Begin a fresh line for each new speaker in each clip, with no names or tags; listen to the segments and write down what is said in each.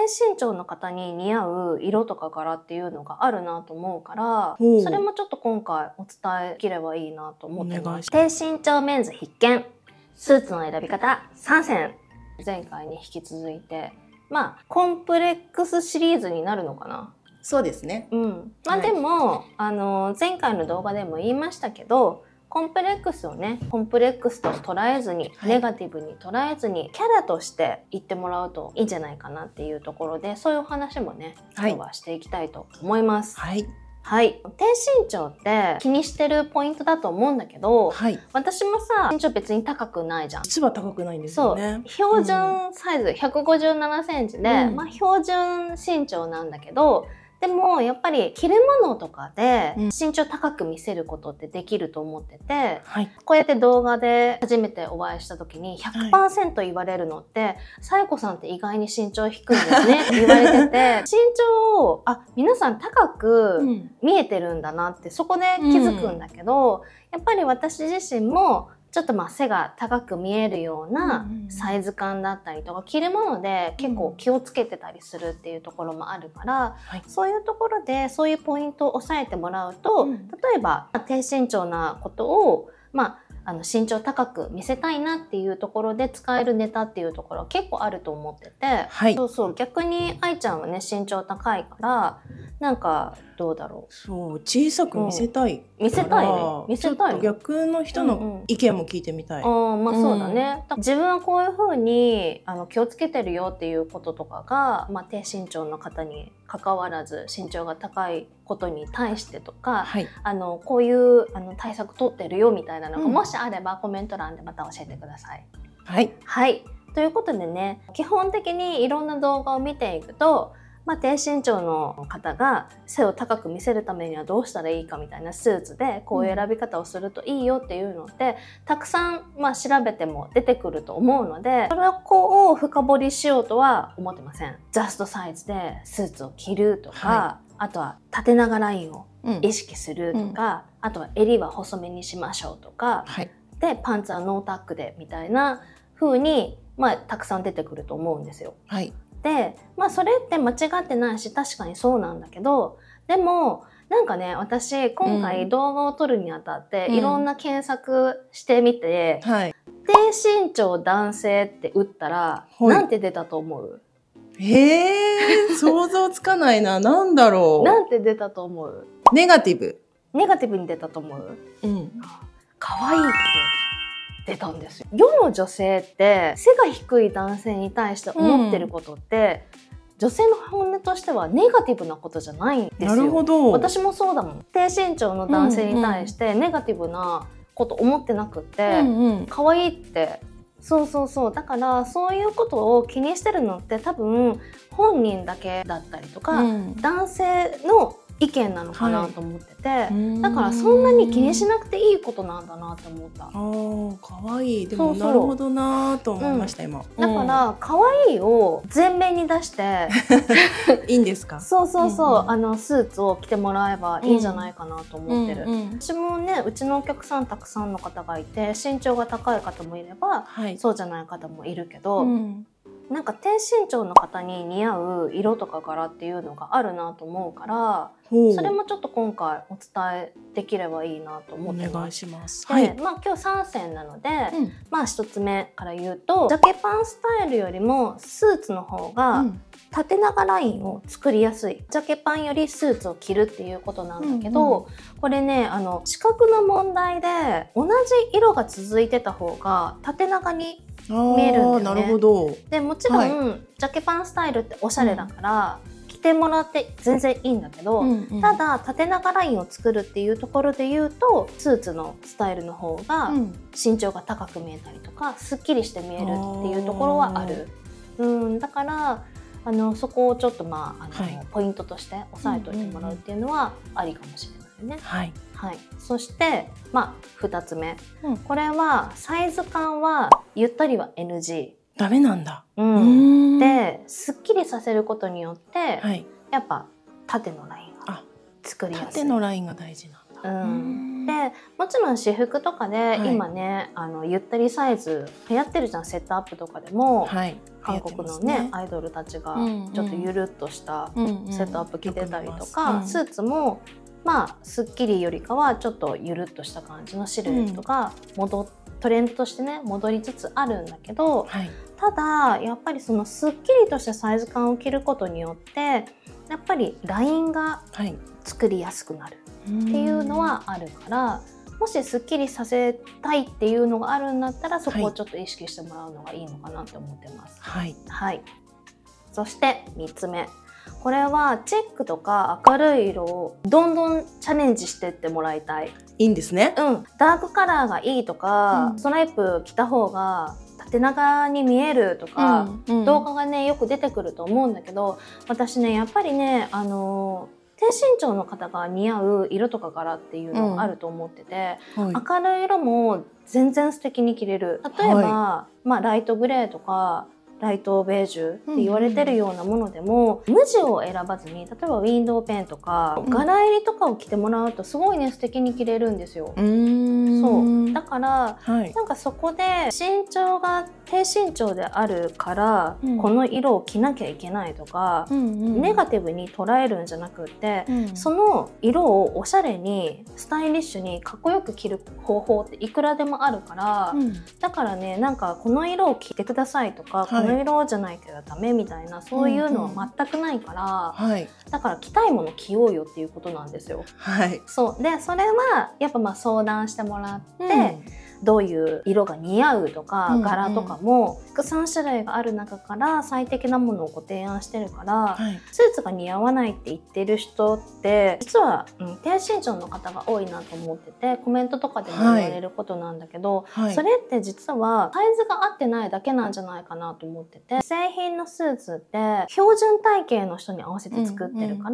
身長の方に似合う色とか柄っていうのがあるなと思うから、それもちょっと今回お伝えできればいいなと思ってます。低身長メンズ必見、スーツの選び方3選。前回に引き続いて、まあコンプレックスシリーズになるのかな。
そうですね。
まあでも、前回の動画でも言いましたけど、コンプレックスをね、コンプレックスと捉えずに、ネガティブに捉えずに、キャラとして言ってもらうといいんじゃないかなっていうところで、そういうお話もね、今日はしていきたいと思います。はい。はい。低身長って気にしてるポイントだと思うんだけど、私もさ、身長別に高くないじゃん。
実は高くないんですよね。
そう。標準サイズ157センチで、まあ標準身長なんだけど、でもやっぱり着るものとかで身長高く見せることってできると思ってて、こうやって動画で初めてお会いした時に 100% 言われるのって「さえこさんって意外に身長低いんですね」って言われてて、身長を皆さん高く見えてるんだなってそこで気づくんだけど、やっぱり私自身もちょっと背が高く見えるようなサイズ感だったりとか、着るもので結構気をつけてたりするっていうところもあるから、そういうところでそういうポイントを押さえてもらうと、例えば低身長なことを身長高く見せたいなっていうところで使えるネタっていうところは結構あると思ってて、そうそう、逆に愛ちゃんはね身長高いからなんかどうだろう、
そう小さく見せたい、
見せたいね、見せたい。
逆の人の意見も聞いてみたい。
まあそうだね。自分はこういう風に気をつけてるよっていうこととかが、低身長の方に関わらず身長が高いことに対してとか、こういう対策取ってるよみたいなのがもしあればコメント欄でまた教えてください。はい。ということでね、基本的にいろんな動画を見ていくと、低身長の方が背を高く見せるためにはどうしたらいいかみたいなスーツでこういう選び方をするといいよっていうのってたくさん調べても出てくると思うので、それをこう深掘りしようとは思ってません。ジャストサイズでスーツを着るとか、あとは縦長ラインを意識するとか、あとは襟は細めにしましょうとか、でパンツはノータックでみたいな風にたくさん出てくると思うんですよ。で、それって間違ってないし確かにそうなんだけど、でもなんかね、私今回動画を撮るにあたっていろんな検索してみて、低身長男性って打ったらなんて出たと思う？
想像つかないな。なんだろう。
なんて出たと思う？
ネガティブ。
ネガティブに出たと思う？可愛いって出たんですよ。世の女性って背が低い男性に対して思ってることって、女性の本音としてはネガティブなことじゃないんですよ。
なるほど。
私もそうだもん。低身長の男性に対してネガティブなこと思ってなくって、可愛いって。そうだからそういうことを気にしてるのって多分本人だけだったりとか、男性の意見なのかなと思ってて、だからそんなに気にしなくていいことなんだなって思った。
可愛い。でもなるほどなと思いました今。
だから可愛いを前面に出して
いいんですか？
そうスーツを着てもらえばいいんじゃないかなと思ってる。私もね、うちのお客さんたくさんの方がいて身長が高い方もいれば、そうじゃない方もいるけど、なんか低身長の方に似合う色とか柄っていうのがあるなと思うから、それもちょっと今回お伝えできればいいなと思ってます。
お願いします。
今日3選なので、1つ目から言うと、ジャケパンスタイルよりもスーツの方が縦長ラインを作りやすい。ジャケパンよりスーツを着るっていうことなんだけど、これね、視覚の問題で同じ色が続いてた方が縦長に見えるんだよね。なるほど。でもちろん、ジャケパンスタイルっておしゃれだから、着てもらって全然いいんだけど、ただ縦長ラインを作るっていうところで言うとスーツのスタイルの方が身長が高く見えたりとかすっきりして見えるっていうところはある。だからそこをちょっとポイントとして押さえておいてもらうっていうのはありかもしれないね。そして2つ目、これはサイズ感はゆったりは NG。
ダメなんだ。
で、すっきりさせることによって、やっぱ縦のラインが作りやすい。
縦のラインが大事なんだ。
で、もちろん私服とかで今ね、ゆったりサイズ流行ってるじゃん、セットアップとかでも。 韓国のねアイドルたちがちょっとゆるっとしたセットアップ着てたりとか、スーツもまあスッキリよりかはちょっとゆるっとした感じのシルエットがトレンドとしてね戻りつつあるんだけど、ただやっぱりそのスッキリとしたサイズ感を着ることによってやっぱりラインが作りやすくなるっていうのはあるから、もしスッキリさせたいっていうのがあるんだったらそこをちょっと意識してもらうのがいいのかなって思ってます。はい、そして3つ目、これはチェックとか明るい色をどんどんチャレンジしてってもらいたい。
いいんですね。
ダークカラーがいいとか、ストライプ着た方が縦長に見えるとか、動画がねよく出てくると思うんだけど、私ねやっぱりね低身長の方が似合う色とか柄っていうのがあると思ってて、明るい色も全然素敵に着れる。例えば、まあライトグレーとかライトベージュって言われてるようなものでも、無地を選ばずに、例えばウィンドウペンとか、柄入りとかを着てもらうとすごいね素敵に着れるんですよ。そうだから、なんかそこで身長が低身長であるから、この色を着なきゃいけないとか、ネガティブに捉えるんじゃなくって、その色をおしゃれにスタイリッシュにかっこよく着る方法っていくらでもあるから、だからねなんかこの色を着てくださいとか、この色じゃないけどダメみたいなそういうのは全くないから、だから着たいもの着ようよっていうことなんですよ。そうでそれはやっぱまあ相談してもらって、どういう色が似合うとか、柄とかも3種類がある中から最適なものをご提案してるから、スーツが似合わないって言ってる人って実は、低身長の方が多いなと思ってて、コメントとかでも言われることなんだけど、それって実はサイズが合ってないだけなんじゃないかなと思ってて、製品のスーツって標準体型の人に合わせて作ってるから、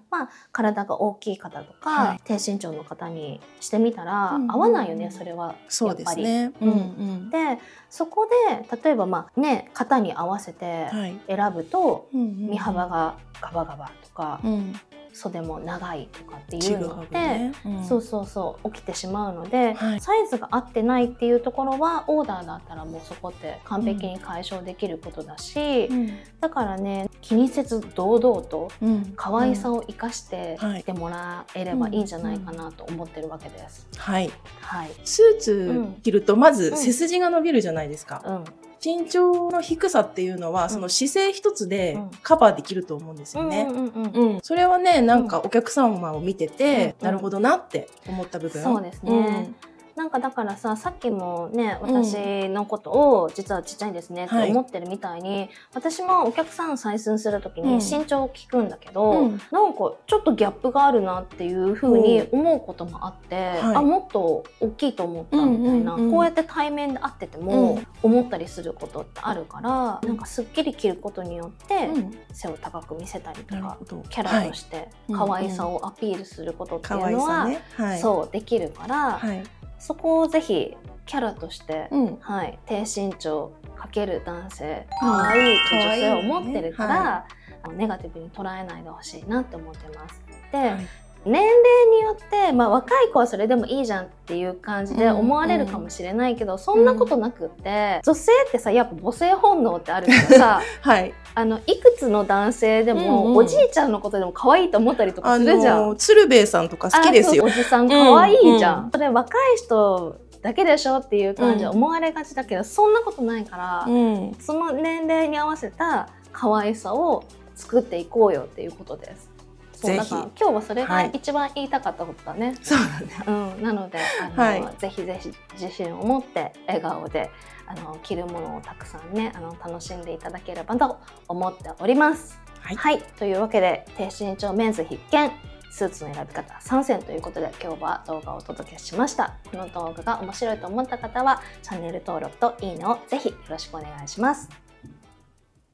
まあ体が大きい方とか、低身長の方にしてみたら合わないよね、それは。でそこで例えばまあね型に合わせて選ぶと身幅がガバガバとか、袖も長いとかっていうので、そう起きてしまうので、サイズが合ってないっていうところはオーダーだったらもうそこって完璧に解消できることだし、だからね気にせず堂々と可愛さを生かして着てもらえればいいんじゃないかなと思ってるわけです。
スーツ着るとまず背筋が伸びるじゃないですか。身長の低さっていうのは、その姿勢一つでカバーできると思うんですよね。それはね、なんかお客様を見てて、なるほどなって思った部分。
そうですね。なんかだからさっきもね私のことを実はちっちゃいんですねって思ってるみたいに、私もお客さん採寸する時に身長を聞くんだけど、なんかちょっとギャップがあるなっていう風に思うこともあって、あもっと大きいと思ったみたいな、こうやって対面で会ってても思ったりすることってあるから、なんかすっきり着ることによって背を高く見せたりとか、キャラとして可愛さをアピールすることっていうのはそうできるから、そこをぜひキャラとして、低身長×男性可愛いって女性を持ってるから、ネガティブに捉えないでほしいなって思ってます。で、年齢によって、まあ、若い子はそれでもいいじゃんっていう感じで思われるかもしれないけど、そんなことなくって、女性ってさやっぱ母性本能ってあるからさ、いくつの男性でも、おじいちゃんのことでも可愛いと思ったりとかするじゃん。
鶴瓶さんとか好きですよ。
おじさん可愛いじゃん。それ若い人だけでしょっていう感じで思われがちだけど、そんなことないから、その年齢に合わせた可愛さを作っていこうよっていうことです。そうだから今日はそれが一番言いたかったことだね。
そうだね。
なのでぜひぜひ自信を持って笑顔で着るものをたくさんね楽しんでいただければと思っております。というわけで低身長メンズ必見スーツの選び方3選ということで今日は動画をお届けしました。この動画が面白いと思った方はチャンネル登録といいねをぜひよろしくお願いします。